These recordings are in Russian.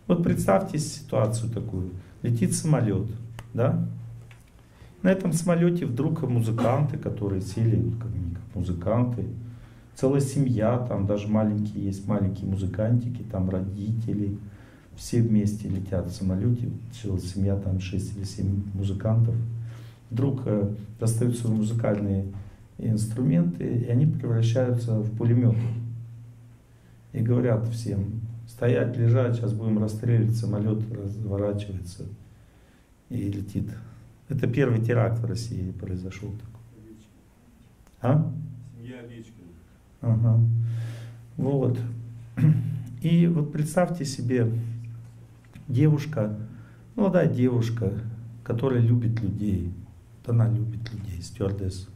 Вот представьте ситуацию такую. Летит самолет, да? На этом самолете вдруг музыканты, которые сели, как музыканты, целая семья, там даже маленькие есть, маленькие музыкантики, там родители, все вместе летят в самолете, целая семья, там 6 или 7 музыкантов. Вдруг достают свои музыкальные инструменты, и они превращаются в пулеметы. И говорят всем: стоять, лежать, сейчас будем расстреливать, самолет разворачивается и летит. Это первый теракт в России произошел такой. А? Семья Овечкина. Ага. Вот. И вот представьте себе, девушка, молодая девушка, которая любит людей. Вот она любит людей, стюардесса.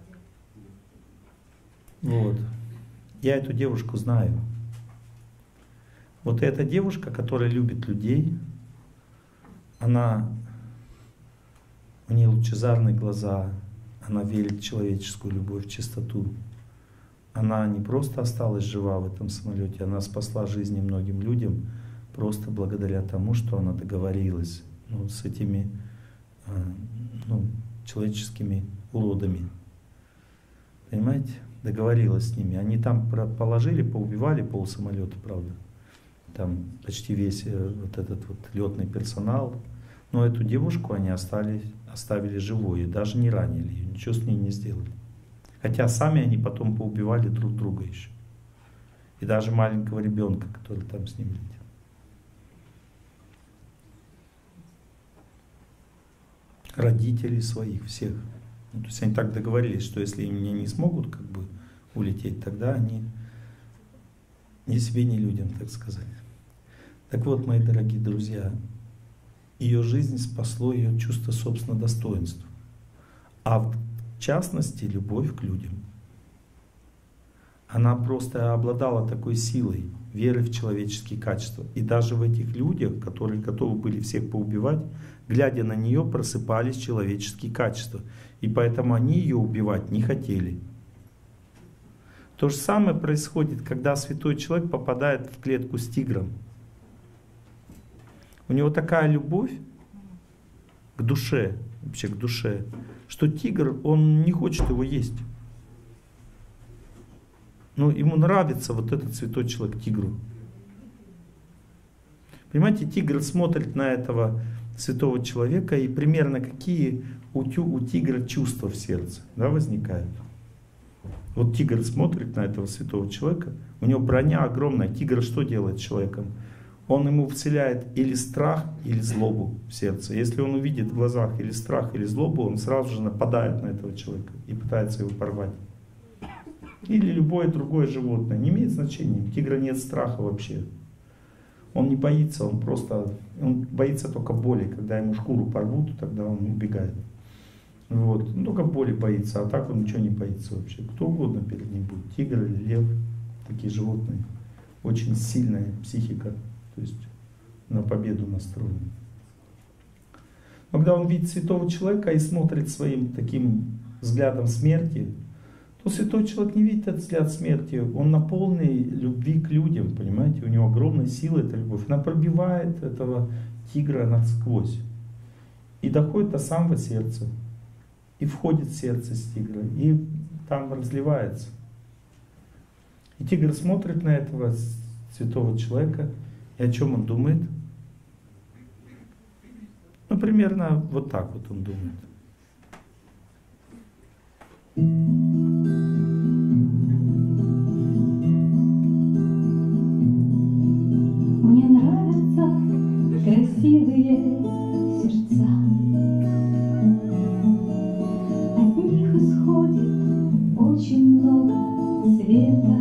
Вот. Я эту девушку знаю. Вот эта девушка, которая любит людей, у нее лучезарные глаза, она верит в человеческую любовь, в чистоту. Она не просто осталась жива в этом самолете, она спасла жизни многим людям просто благодаря тому, что она договорилась с этими человеческими уродами. Понимаете? Договорилась с ними. Они там положили, поубивали полсамолета, правда. Там почти весь вот этот вот летный персонал. Но эту девушку они оставили живой, и даже не ранили ее, ничего с ней не сделали. Хотя сами они потом поубивали друг друга еще. И даже маленького ребенка, который там с ним летел. Родителей своих, всех. То есть они так договорились, что если они не смогут как бы улететь, тогда они ни себе, ни людям, так сказать. Так вот, мои дорогие друзья, ее жизнь спасло ее чувство собственного достоинства. А в частности, любовь к людям. Она просто обладала такой силой, веры в человеческие качества. И даже в этих людях, которые готовы были всех поубивать, глядя на нее, просыпались человеческие качества. И поэтому они ее убивать не хотели. То же самое происходит, когда святой человек попадает в клетку с тигром. У него такая любовь к душе, вообще к душе, что тигр, он не хочет его есть. Но ему нравится вот этот святой человек тигру. Понимаете, тигр смотрит на этого святого человека, и примерно какие у тигра чувства в сердце, да, возникают. Вот тигр смотрит на этого святого человека, у него броня огромная. Тигр что делает с человеком? Он ему вселяет или страх, или злобу в сердце. Если он увидит в глазах или страх, или злобу, он сразу же нападает на этого человека и пытается его порвать. Или любое другое животное. Не имеет значения. У тигра нет страха вообще. Он не боится, он боится только боли. Когда ему шкуру порвут, тогда он убегает. Вот. Он только боли боится, а так он ничего не боится вообще. Кто угодно перед ним будет. Тигр или лев. Такие животные. Очень сильная психика. То есть на победу настроена. Но когда он видит святого человека и смотрит своим таким взглядом смерти, то святой человек не видит этот взгляд смерти. Он наполнен любви к людям, понимаете? У него огромная сила эта любовь. Она пробивает этого тигра насквозь. И доходит до самого сердца. И входит в сердце с тигра. И там разливается. И тигр смотрит на этого святого человека. И о чем он думает? Ну, примерно вот так вот он думает. Мне нравятся красивые сердца. От них исходит очень много света.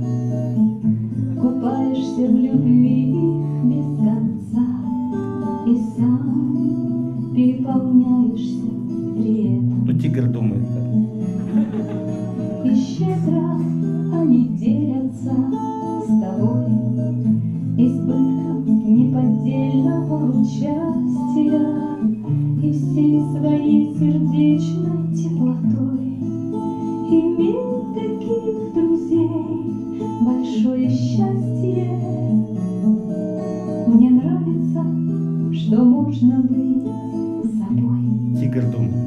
Купаешься в любви без конца и сам переполняешься при этом. Ну, тигр думает так. И щедро они делятся с тобой избытком неподдельного участия и всей своей сердечной теплотой. Иметь таких друзей — большое счастье. Мне нравится что можно быть собой. Тигр думает.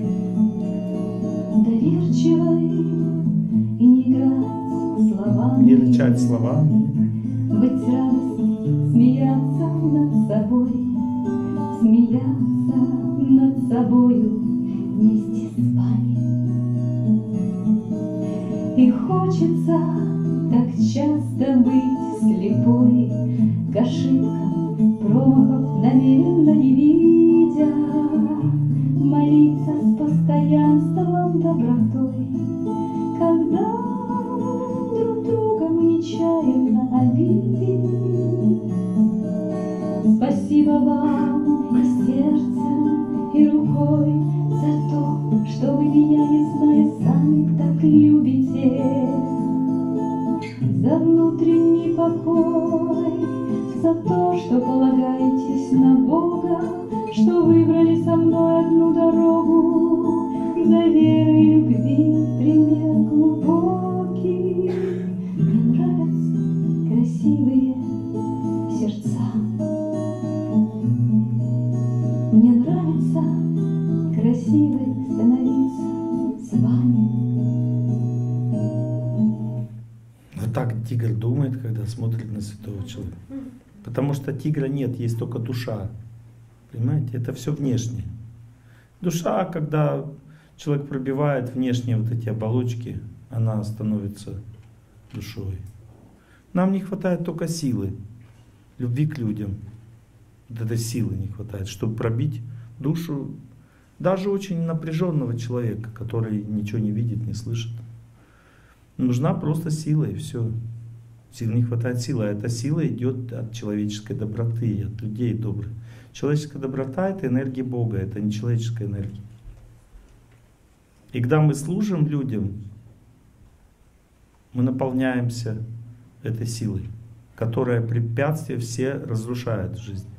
Доверчивой и не играть словами, Не рычать словами, быть радостной, смеяться над собой, смеяться над собою вместе с вами. И хочется так часто быть слепой, к ошибкам, промахов намеренно не видя, молиться с постоянством, добротой, когда друг друга мы нечаянно обидим. Спасибо вам и сердцем, и рукой за то, что вы меня, не зная, сами так любите, за внутренний покой, за то, что полагаетесь на Бога, что выбрали со мной одну дорогу, за веры и любви пример глубокий. Мне нравятся красивые сердца. Мне нравится красивой становиться с вами. Вот так тигр думает, когда смотрит на святого человека. Потому что тигра нет, есть только душа. Понимаете, это все внешнее. Душа, когда человек пробивает внешние вот эти оболочки, она становится душой. Нам не хватает только силы, любви к людям. Вот этой силы не хватает, чтобы пробить душу даже очень напряженного человека, который ничего не видит, не слышит. Нужна просто сила, и все. Сил не хватает силы, а эта сила идет от человеческой доброты, от людей добрых. Человеческая доброта — это энергия Бога, это не человеческая энергия. И когда мы служим людям, мы наполняемся этой силой, которая препятствия все разрушает в жизни.